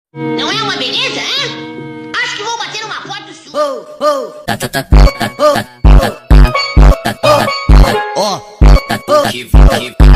Não é uma beleza, hein? Acho que vou bater uma foto sua. Ó,